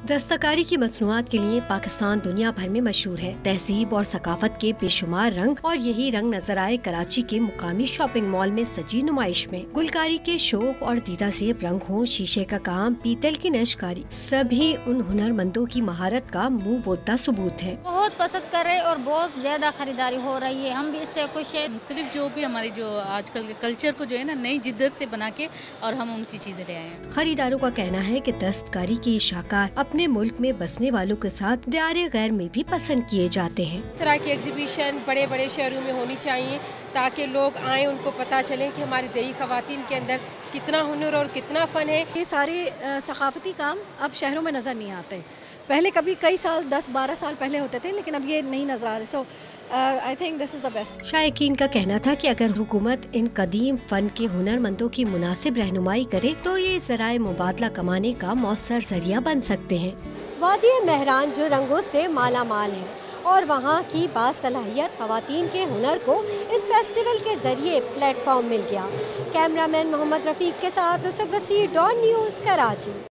دستکاری کی مصنوعات کے لیے پاکستان دنیا بھر میں مشہور ہے۔ تہذیب اور ثقافت کے بے شمار رنگ اور یہی رنگ نظر آئے کراچی کے مقامی شاپنگ مال میں سجی نمائش میں۔ گلکاری کے شوق اور دیدہ زیب رنگ ہوں، شیشے کا کام، پیتل کی نقشکاری، سبھی ان ہنرمندوں کی مہارت کا منہ بولتا ثبوت ہے۔ بہت پسند کر رہے اور بہت زیادہ خریداری ہو رہی ہے، ہم بھی اس سے خوش ہیں۔ مختلف جو بھی ہماری جو آج کل کے کلچر کو جو ہے نا نئی جدت سے بنا کے اور ہم ان کی چیزیں لے آئے ہیں۔ خریداروں کا کہنا ہے کہ دستکاری کے یہ شاہکار اپنے ملک میں بسنے والوں کے ساتھ دیار غیر میں بھی پسند کیے جاتے ہیں۔ اس طرح کی ایگزیبیشن بڑے بڑے شہروں میں ہونی چاہیے تاکہ لوگ آئیں، ان کو پتہ چلے کہ ہماری دیہی خواتین کے اندر کتنا ہنر اور کتنا فن ہے۔ یہ سارے ثقافتی کام اب شہروں میں نظر نہیں آتے، پہلے کبھی کئی سال 10-12 سال پہلے ہوتے تھے، لیکن اب یہ نہیں نظر آ رہے۔ سو I think this is the best۔ شائقین کا کہنا تھا کہ اگر حکومت ان قدیم فن کے ہنرمندوں کی مناسب رہنمائی کرے تو یہ ذرائع مبادلہ کمانے کا مؤثر ذریعہ بن سکتے ہیں۔ وادی مہران جو رنگوں سے مالا مال ہے اور وہاں کی باصلاحیت خواتین کے ہنر کو اس فیسٹیول کے ذریعے پلیٹ فارم مل گیا۔ کیمرہ مین محمد رفیق کے ساتھ نصرت وسیع، ڈان نیوز، کراچی۔